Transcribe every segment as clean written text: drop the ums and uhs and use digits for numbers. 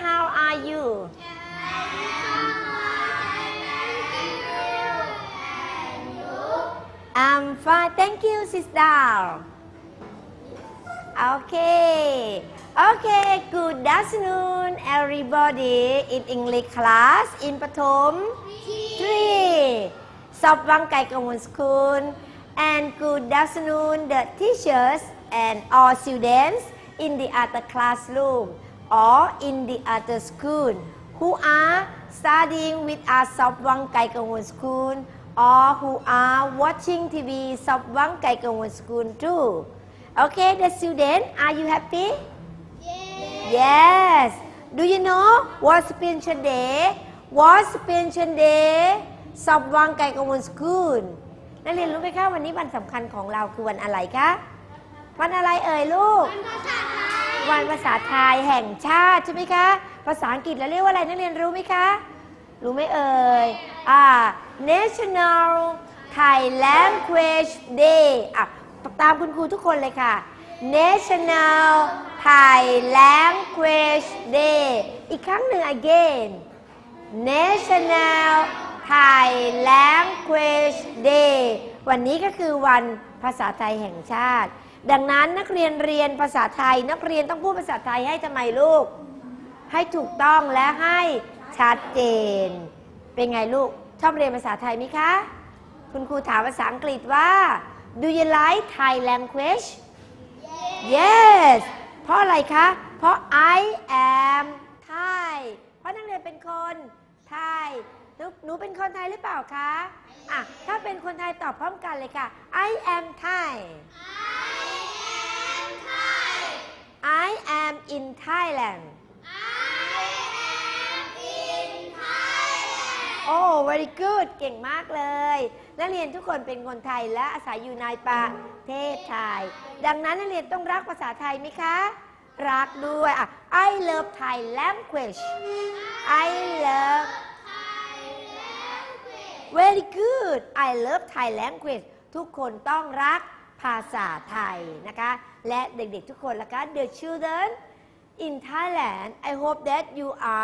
how are you I'm fine thank you sit down Okay good afternoon everybody in English class in ประถม 3 สอบวังไก่กมล School and good afternoon the teachers and all students in the other classroom or in the other school who are studying with us สอบวังไก่กมล School or who are watching TV สอบวังไก่กมล School too Okay the student are you happy Yes Do you know what's Pension Day What's Pension Day สอบวังไก่กมล School นักเรียนรู้ไหมคะวันนี้วันสำคัญของเราคือวันอะไรคะวันอะไรเอ่ยลูกวันภาษาไทยแห่งชาติใช่ไหมคะภาษาอังกฤษเราเรียกว่าอะไรนักเรียนรู้ไหมคะรู้ไหมเอ่ยNational Thai Language Day ตามคุณครูทุกคนเลยค่ะ National Thai Language Day อีกครั้งหนึ่ง again National Thai Language Day วันนี้ก็คือวันภาษาไทยแห่งชาติดังนั้นนักเรียนเรียนภาษาไทยนักเรียนต้องพูดภาษาไทยให้ทำไมลูกให้ถูกต้องและให้ชัดเจนเป็นไงลูกชอบเรียนภาษาไทยไหมคะคุณครูถามภาษาอังกฤษว่า Do you like Thai language Yes เพราะอะไรคะเพราะ I am Thai เพราะนักเรียนเป็นคนไทยหนูเป็นคนไทยหรือเปล่าคะถ้าเป็นคนไทยตอบพร้อมกันเลยค่ะ I am Thai I am in Thailandโอ้ very good เก่งมากเลยนักเรียนทุกคนเป็นคนไทยและอาศัยอยู่ในประเทศไทยดังนั้นนักเรียนต้องรักภาษาไทยไหมคะรักด้วย I love Thai language I love very good I love Thai language ทุกคนต้องรักภาษาไทยนะคะและเด็กๆทุกคนล่ะคะ The children in Thailand I hope that you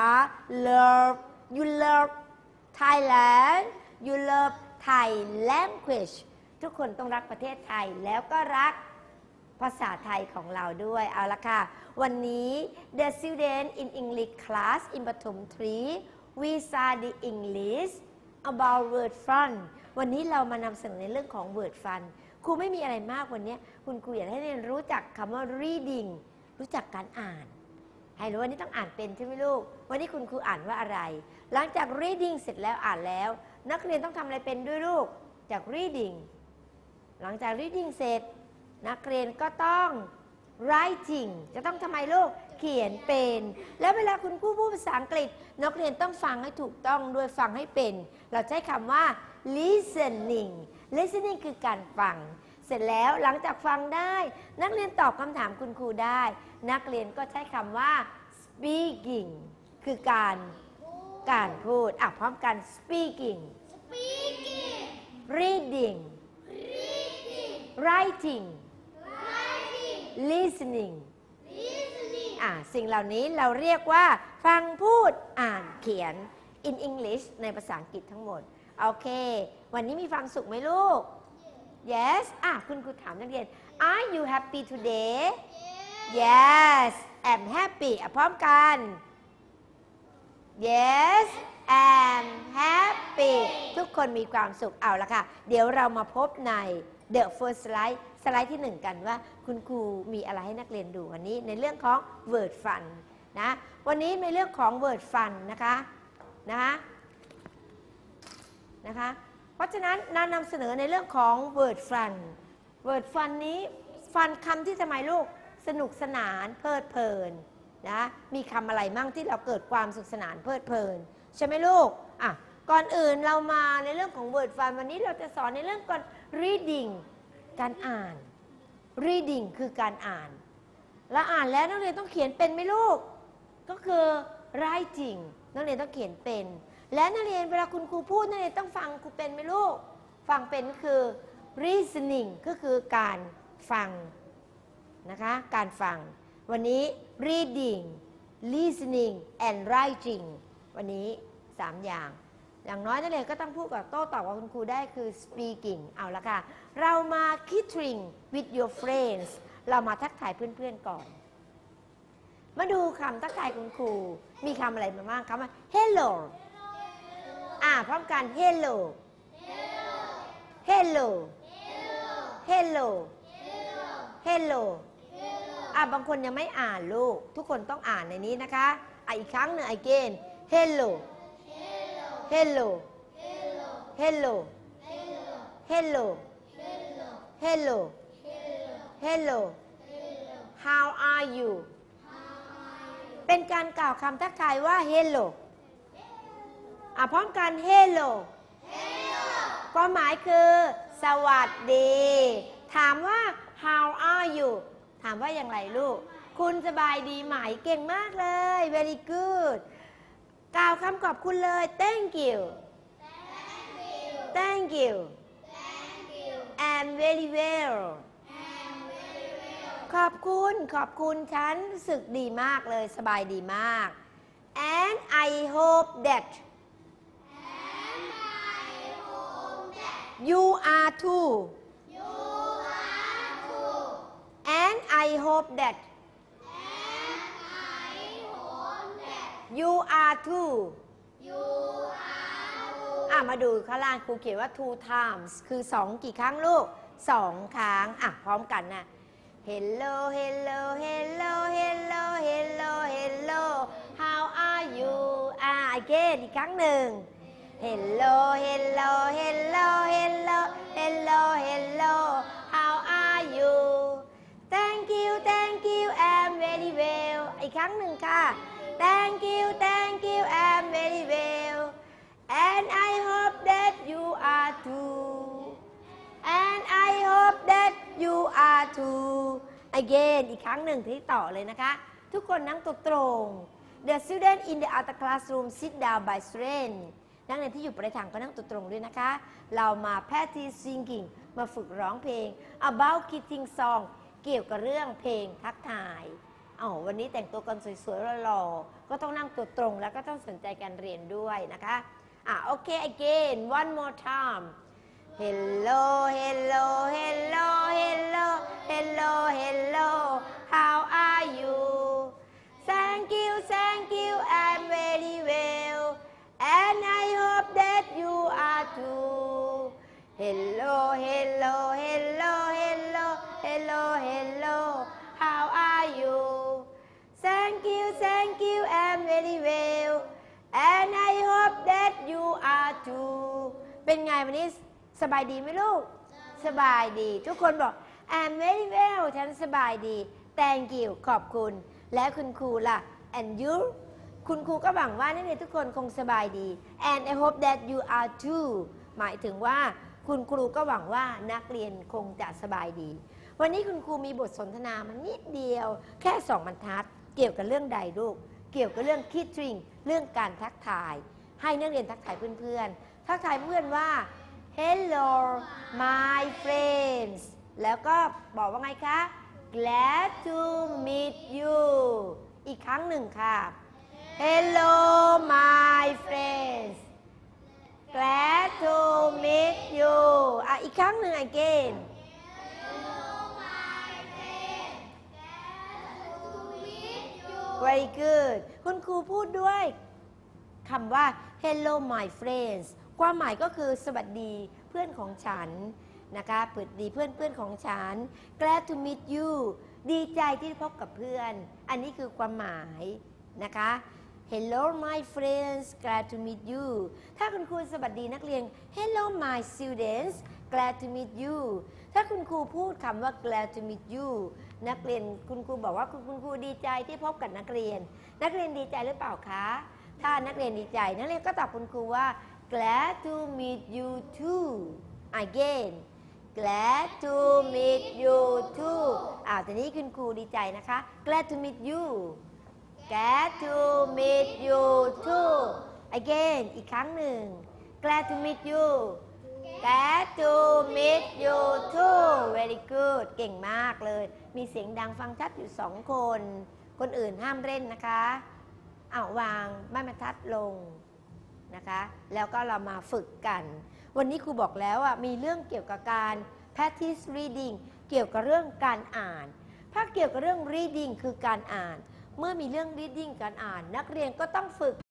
love Thailand you love Thai language ทุกคนต้องรักประเทศไทยแล้วก็รักภาษาไทยของเราด้วยเอาละค่ะวันนี้ the student in English class in ประถม 3 we study English about word fun วันนี้เรามานำเสนอในเรื่องของ word fun ครูไม่มีอะไรมากวันนี้คุณครูอยากให้เรียนรู้จักคำว่า reading รู้จักการอ่านให้รู้วันนี้ต้องอ่านเป็นใช่ไหมลูกวันนี้คุณครูอ่านว่าอะไรหลังจาก reading เสร็จแล้วอ่านแล้วนักเรียนต้องทำอะไรเป็นด้วยลูกจาก reading หลังจาก reading เสร็จนักเรียนก็ต้อง writing จะต้องทำไมลูกเขียนเป็นแล้วเวลาคุณครูพูดภาษาอังกฤษนักเรียนต้องฟังให้ถูกต้องด้วยฟังให้เป็นเราใช้คำว่า listening คือการฟังเสร็จแล้วหลังจากฟังได้นักเรียนตอบคำถามคุณครูได้นักเรียนก็ใช้คำว่า speaking คือการพูดพร้อมกัน speaking reading writing listening สิ่งเหล่านี้เราเรียกว่าฟังพูดอ่านเขียน in English ในภาษาอังกฤษทั้งหมดโอเควันนี้มีความสุขไหมลูก Yes คุณครูถามนักเรียน Are you happy today Yes I'm happy พร้อมกัน Yes I'm happy ทุกคนมีความสุขเอาละค่ะเดี๋ยวเรามาพบใน The first slide สไลด์ที่1กันว่าคุณครูมีอะไรให้นักเรียนดูวันนี้ในเรื่องของ word fun นะวันนี้ในเรื่องของ word fun นะคะเพราะฉะนั้นนำเสนอในเรื่องของ word fun นี้ฟันคำที่ทำไมลูกสนุกสนานเพลิดเพลินนะมีคำอะไรมั่งที่เราเกิดความสนุกสนานเพลิดเพลินใช่ไหมลูกก่อนอื่นเรามาในเรื่องของ word fun วันนี้เราจะสอนในเรื่องก่อน reading การอ่าน reading คือการอ่านแล้วอ่านแล้วนักเรียนต้องเขียนเป็นไหมลูกก็คือ writing นักเรียนต้องเขียนเป็นและนักเรียนเวลาคุณครูพูดนักเรียนต้องฟังครูเป็นไหมลูกฟังเป็นคือ listening ก็คือการฟังนะคะการฟังวันนี้ reading listening and writing วันนี้3อย่างน้อยนั่นเองก็ต้องพูดกับโต้ตอบกับคุณครูได้คือ speaking เอาละค่ะเรามา kidding with your friends เรามาทักทายเพื่อนๆก่อนมาดูคำทักทายคุณครูมีคำอะไรมาบ้างคำว่า hello พร้อมกัน hello hello hello hello บางคนยังไม่อ่านลูกทุกคนต้องอ่านในนี้นะคะอีกครั้งหนึ่ง again hello hello hello hello hello hello how are you เป็นการกล่าวคำทักทายว่า hello พร้อมกัน hello ความหมายคือสวัสดีถามว่า how are you ถามว่าอย่างไรลูกคุณสบายดีไหมเก่งมากเลย very good กล่าวคำขอบคุณเลย thank you thank you I'm very well ขอบคุณฉันรู้สึกดีมากเลยสบายดีมาก and I hope that you are too and I hope that you are too มาดูข้างล่างครูเขียนว่า two times คือ2กี่ครั้งลูก2ครั้งพร้อมกันนะ hello hello hello hello hello hello how are you again อีกครั้งหนึ่ง hello hello hello hello hello hello how are you thank you I'm very well อีกครั้งหนึ่งค่ะ thank you I'm very well and I hope that you are too and I hope that you are too again อีกครั้งหนึ่งที่ต่อเลยนะคะทุกคนนั่งตัวตรง the student in the other classroom sit down by strength นักเรียนที่อยู่ปลายทางก็นั่งตัวตรงด้วยนะคะเรามา practice singing มาฝึกร้องเพลง about kidding song เกี่ยวกับเรื่องเพลงทักทายวันนี้แต่งตัวกันสวยๆหล่อๆก็ต้องนั่งตัวตรงแล้วก็ต้องสนใจการเรียนด้วยนะคะโอเค again one more time hello hello hello hello hello hello how are you thank you I'm very well and I hope that you are too hello hello hello hello hello hello how are you thank you I'm very well and I hope that you are too เป็นไงวันนี้สบายดีไหมลูกสบายดีทุกคนบอก I'm very well ฉันสบายดี thank you ขอบคุณและคุณครูล่ะ and you คุณครูก็หวังว่านักเรียนทุกคนคงสบายดี and I hope that you are too หมายถึงว่าคุณครูก็หวังว่านักเรียนคงจะสบายดีวันนี้คุณครูมีบทสนทนามันนิดเดียวแค่2 บรรทัดเกี่ยวกับเรื่องใดลูกเกี่ยวกับเรื่อง kidding เรื่องการทักทายให้นักเรียนทักทายเพื่อนๆทักทายเพื่อนว่า hello my friends แล้วก็บอกว่าไงคะ glad to meet you อีกครั้งหนึ่งค่ะ hello my friends glad to meet you อีกครั้งหนึ่ง again very good คุณครูพูดด้วยคำว่า hello my friends ความหมายก็คือสวัสดีเพื่อนของฉันนะคะเปิดดีเพื่อนของฉัน glad to meet you ดีใจที่พบกับเพื่อนอันนี้คือความหมายนะคะ hello my friends glad to meet you ถ้าคุณครูสวัสดีนักเรียน hello my students glad to meet you ถ้าคุณครูพูดคำว่า glad to meet you นักเรียนคุณครูบอกว่าคุณครูดีใจที่พบกับนักเรียนดีใจหรือเปล่าคะถ้านักเรียนดีใจนักเรียนก็ตอบคุณครูว่า glad to meet you too again glad to meet you too ทีนี้คุณครูดีใจนะคะ glad to meet you glad to meet you too again อีกครั้งหนึ่ง glad to meet you glad to meet you too very good เก่งมากเลยมีเสียงดังฟังชัดอยู่2 คนคนอื่นห้ามเล่นนะคะเอาวางไม้บรรทัดลงนะคะแล้วก็เรามาฝึกกันวันนี้ครูบอกแล้วมีเรื่องเกี่ยวกับการ practice reading เกี่ยวกับเรื่องการอ่านถ้าเกี่ยวกับเรื่อง reading คือการอ่านเมื่อมีเรื่อง reading การอ่านนักเรียนก็ต้องฝึก